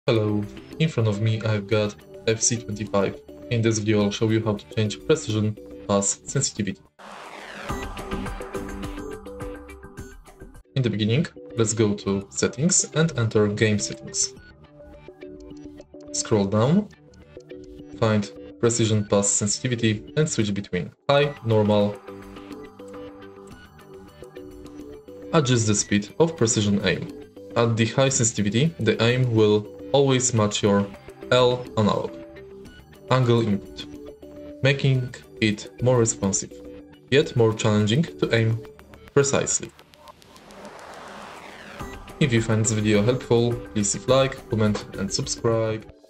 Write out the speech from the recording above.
Hello, in front of me I've got FC25. In this video I'll show you how to change precision pass sensitivity. In the beginning, let's go to settings and enter game settings. Scroll down, find precision pass sensitivity and switch between high, normal. Adjust the speed of precision aim. At the high sensitivity, the aim will always match your L analog angle input, making it more responsive, yet more challenging to aim precisely. If you find this video helpful, please leave a like, comment and subscribe.